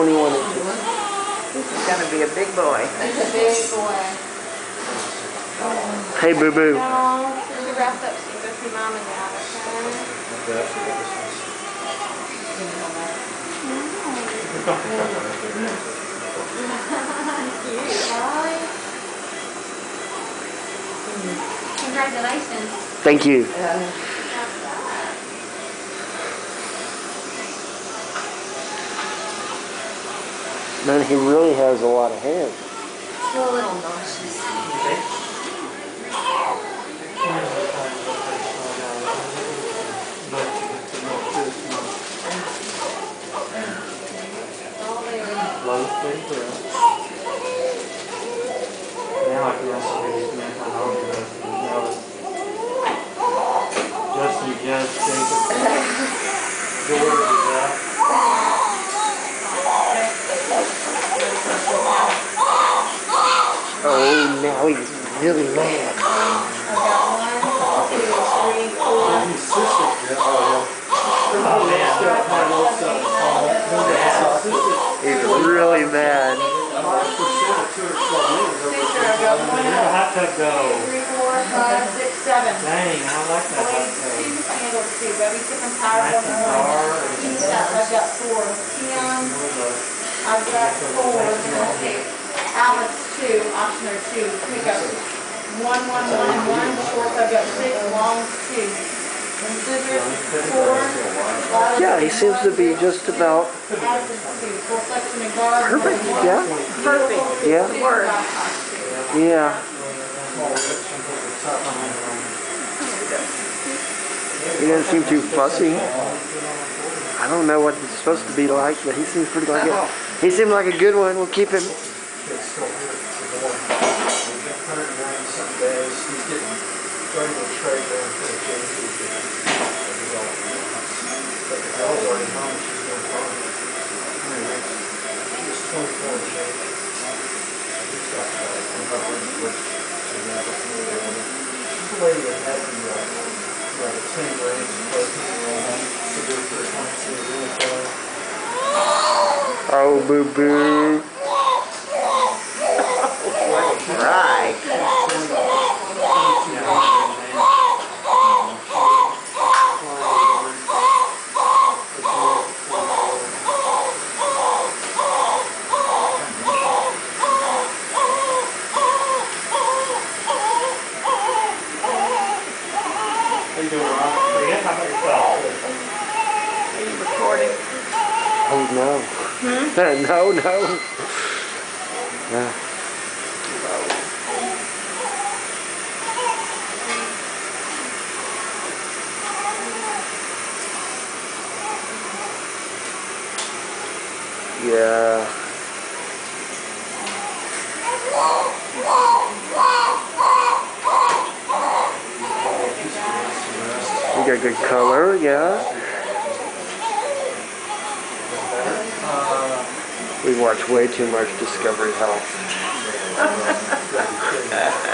21 inches. This is going to be a big boy. It's a big boy. Hey, boo boo. No, since you wrapped up, so you go see mom and dad, Cute, Molly. Congratulations. Thank you. Man, he really has a lot of hair. Still a little nauseous. Now I can also be Justin, Judge, Jacob, George is out. Oh, now he's really mad. I've got 1, 2, 3, 4. He's really mad. I've got 1, 2, 3, 4, 5, 6, 7. Dang, I like that hot tub. Two candles too. Bubby's different power one and one. Tea stuff. I've got 4. Peon. I've got 4. Alex 2. Optioner 2. Pickup 1, 1, 1, and 1. Shorts I've got 6. Longs 2. Scissors 4. Yeah, he seems to be just about Addison's 2. Full flexion and guard. perfect. Yeah, Perfect. yeah, Word. yeah. He doesn't seem too fussy. I don't know what it's supposed to be like, but he seems pretty like it. He seemed like a good one. We'll keep him. Oh, boo boo. Right. How you doing, Rob? Pretty good. How about yourself? Are you recording? Oh no. No, no. Yeah. Yeah. You got good color, yeah. We watch way too much Discovery Health.